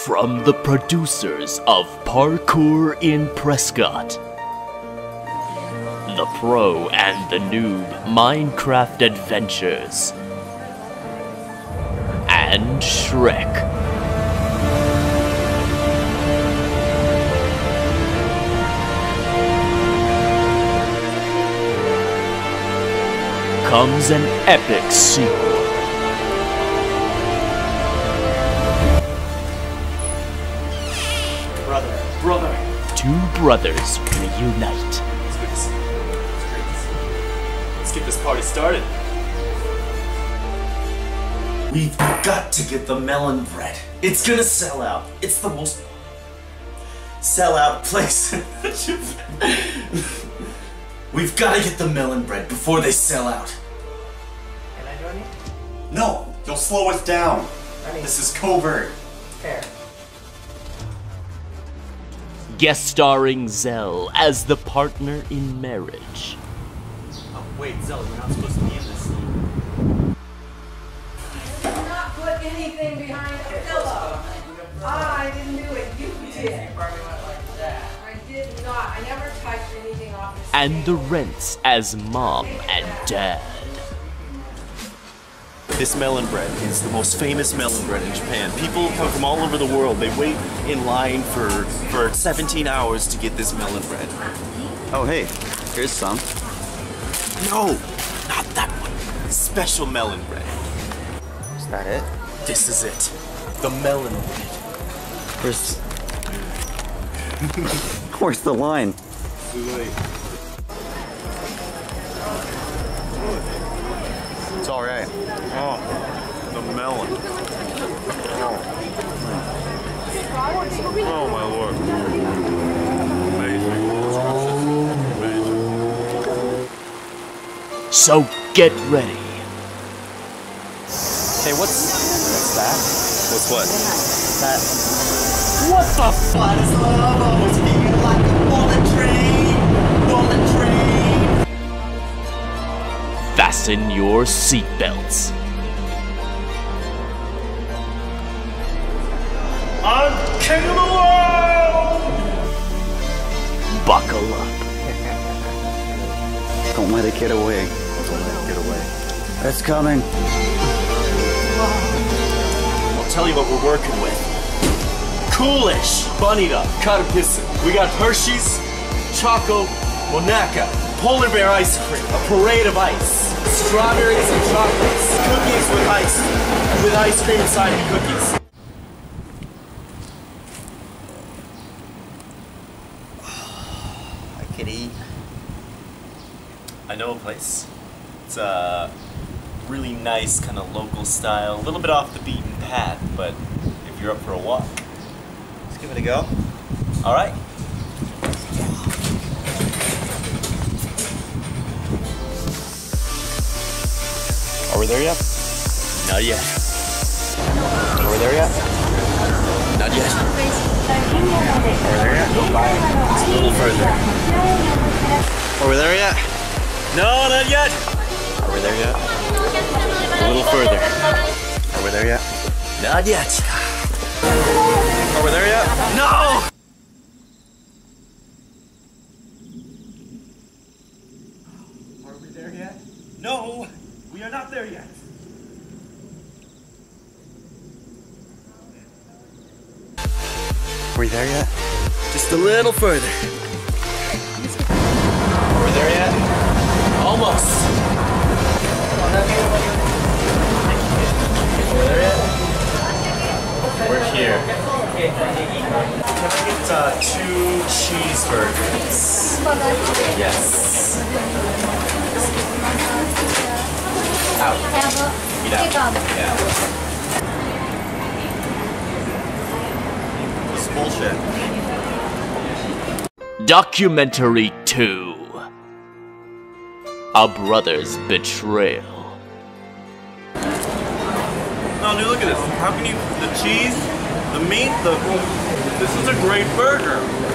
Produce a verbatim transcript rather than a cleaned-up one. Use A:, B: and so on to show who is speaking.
A: From the producers of Parkour in Prescott, the Pro and the Noob Minecraft Adventures, and Shrek. Comes an epic sequel.
B: Brother, brother.
A: Two brothers reunite.
B: It's good to see you. It's great to see you. Let's get this party started.
C: We've got to get the melon bread. It's gonna sell out. It's the most sell-out place. We've got to get the melon bread before they sell out.
D: Can I join you?
C: No, you'll slow us down.
D: I mean,
C: This is covert.
D: fair.
A: Guest starring Zell as the partner in marriage.
B: Oh, wait, Zell, you're not supposed to be in this scene.
E: Do not put anything behind a pillow. I didn't do it. You did. I did not. I never touched anything off the
A: And the Rents as mom and dad.
B: This melon bread is the most famous melon bread in Japan. People come from all over the world. They wait in line for, for seventeen hours to get this melon bread.
C: Oh, hey, here's some.
B: No, not that one. Special melon bread.
C: Is that it?
B: This is it. The melon bread.
C: Where's... Where's the line? It's alright.
B: Oh, the melon. Oh. Oh my lord. Amazing. Amazing.
A: So get ready.
C: Hey, what's... What's that?
B: What's what?
C: That...
A: What the f-
C: What is love? Always feel like a bullet train. Bullet train.
A: Fasten your seatbelts.
B: I'm king of the world!
A: Buckle up.
C: Don't let it get away.
B: Don't let it get away.
C: It's coming.
B: I'll tell you what we're working with. Coolish, Bunnyda, Katapissin. We got Hershey's, Choco, Monaca, Polar Bear ice cream, a parade of ice, strawberries and chocolates, cookies with ice, with ice cream inside the cookies.
C: I could eat.
B: I know a place. It's a really nice, kind of local style, a little bit off the beaten path, but if you're up for a walk.
C: Let's give it a go.
B: All right.
C: Are we there yet?
B: Not yet.
C: Are we there yet?
B: Not yet.
C: Are we there yet?
B: It's a little further.
C: Are we there yet?
B: No, not yet.
C: Are we there yet?
B: A little further.
C: Are we there yet?
B: Not yet.
C: Are we there yet?
B: No!
C: Are we there yet?
B: No, we are not there yet.
C: Are we there yet?
B: Just a little further.
C: Are we there yet?
B: Almost.
C: There yet?
B: We're here. Can I get uh, two cheeseburgers? Yes. Out. Eat out. Yeah. This is bullshit.
A: Documentary two. A Brother's Betrayal.
B: No, dude, look at this. How can you, the cheese, the meat, the, this is a great burger.